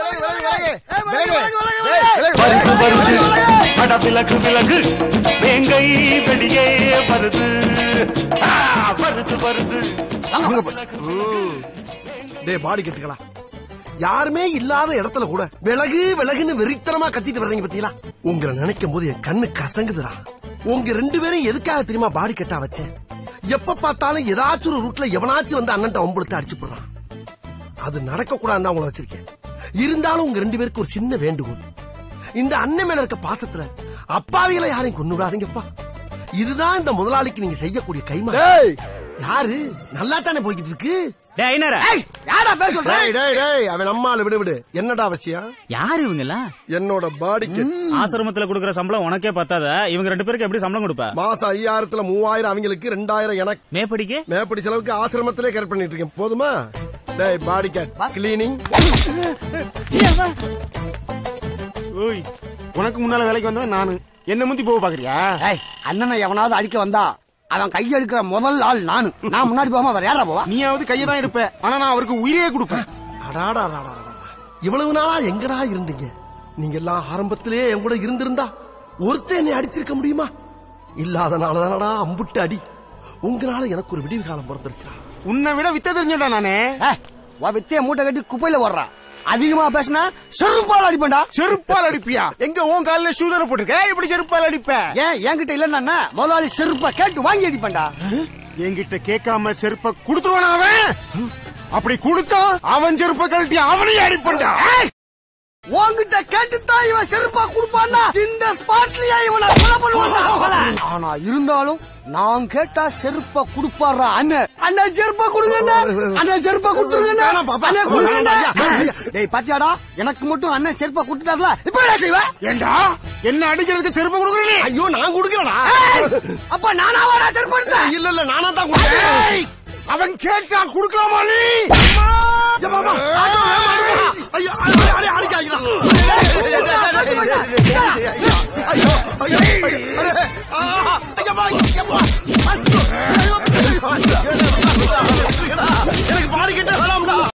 விலகு விலகு வேங்கை வெளியே வருது வருது வருது. பாடி கட்டுக்கலாம். யாருமே இல்லாத இடத்துல கூட விலகு விலகுன்னு வெறித்தனமா கத்திட்டு வர்றீங்க பத்தீங்களா? உங்களை நினைக்கும் போது என் கண்ணு கசங்குதுடா. உங்க 2 பேரும் எதுக்காக தெரியுமா பாடி கட்டா வச்சேன்? எப்ப பார்த்தாலும் ஏதாச்சும் ஒரு ரூட்ல எவனாச்சும் வந்து அண்ணன் ஒம்பளுத்து அடிச்சு போடுறான். அது நடக்க கூடாதுன்னு உங்களை வச்சிருக்கேன். இருந்தாலும் உங்க 2 பேருக்கு ஒரு சின்ன வேண்டுகோள். இந்த அண்ணன் மேல இருக்க பாசத்துல அப்பாவிகளை யாரையும் கொண்டு விடாதீங்கப்பா. இதுதான் இந்த முதலாளிக்கு நீங்க செய்யக்கூடிய கைமா. யாரு நல்லா தானே போய்கிட்டு இருக்கு? அவன் நம்மால விடு விடு. என்னடா அவசியம்? யாரு இவங்க? என்னோட பாடிக்கு ஆசிரமத்துல குடுக்கற சம்பளம் உனக்கே பத்தாத. இவங்க 2 பேருக்கு எப்படி சம்பளம் கொடுப்ப? மாசம் 5000த்துல 3000 அவங்களுக்கு, 2000 எனக்கு. மேப்படி செலவுக்கு ஆசிரமத்திலே கேர் பண்ணிட்டு இருக்கேன். போதுமா? Body cleaning. உனக்கு முன்னால வேலைக்கு வந்தவன் நானு. என்ன முந்தி போக பாக்குறியா? அண்ணனை எவனாவது அடிக்க வந்தா அவன் கையை எடுக்கிற முதல் ஆள் நானு. நான் முன்னாடி போகாம வேற யாரா போவா? நீயாவது கையை தான் எடுப்ப. ஆனா நான் அவருக்கு உயிரே கொடுப்பேன். இவ்வளவு நாளா எங்கடா இருந்தீங்க? நீங்க எல்லாம் ஆரம்பத்திலேயே என் கூட இருந்திருந்தா ஒருத்தர் என்னை அடிச்சிருக்க முடியுமா? இல்லாதனாலதானடா அம்புட்டு அடி. உங்களால எனக்கு ஒரு விடிவு காலம் பிறந்துருச்சா? உன்னை விட வித்த தெரிஞ்சடா நானே. வித்தைய மூட்டை கட்டி குப்பையில ஓடுறா. அதிகமா பேசினா செருப்பால் அடிப்பேன்டா. செருப்பால் அடிப்பியா? எங்க உன் காலில் ஷூதரை போட்டுருக்க? இப்படி செருப்பால் அடிப்ப? ஏன் என்கிட்ட இல்லன்னா முதலாளி செருப்பா கேட்டு வாங்கி அடிப்பேன்டா. என்கிட்ட கேட்காம செருப்ப குடுத்துருவானா அவன்? அப்படி கொடுத்தா அவன் செருப்ப கழட்டி அவனையும் அடிப்பேன்டா. உன்கிட்ட கேட்டுத்தான் இவன் செருப்பா கொடுப்பான்னா இந்த ஸ்பாட்லயே இவனை கொலை பண்ணுவான். ஆனா இருந்தாலும் நான் கேட்டா செருப்பா கொடுப்பாரா அண்ணன். அண்ணன் செருப்பா கொடுங்க. அண்ணன் செருப்பா கொடுத்துருங்க. பாத்தியாடா, எனக்கு மட்டும் அண்ணன் செருப்பா கொடுத்துட்டாருல. இப்ப என்ன செய்வேன்? ஏண்டா என்ன அடிக்கிறதுக்கு செருப்பா கொடுக்குறீங்க? ஐயோ நான் கொடுக்கலடா. அப்ப நானாவா செருப்பா எடுத்தேன்? இல்ல நானா தான் கொடுத்தேன். அவன் கேட்டா கொடுக்கலாமா நீ? ஐயோ